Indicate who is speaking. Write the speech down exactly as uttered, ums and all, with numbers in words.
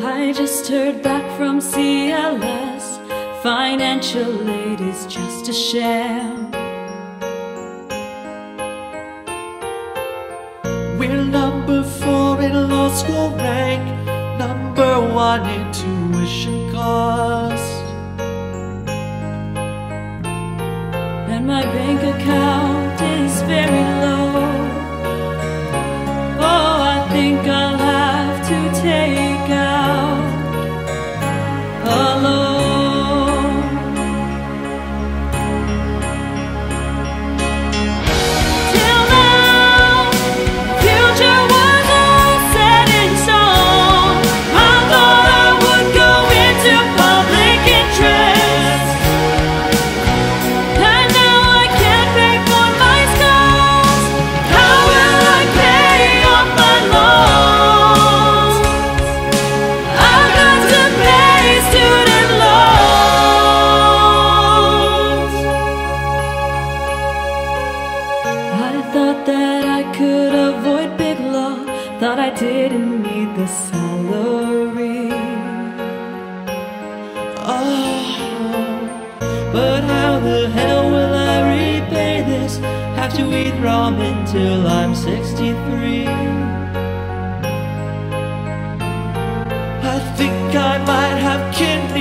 Speaker 1: I just heard back from C L S. Financial aid is just a sham.
Speaker 2: We're number four in law school rank, number one in tuition cost,
Speaker 1: and my bank account is very low. Oh, I think I'll have to take out a loan. Till now, future was all set in stone. I thought I would go into public interest, and now I can't pay for my schools. How will I pay off my loans? I've got to pay student loans. I thought that I could avoid big law, thought I didn't need the salary.
Speaker 2: oh, but how the hell will I repay this? Have to eat ramen till I'm sixty-three. I think I might have kin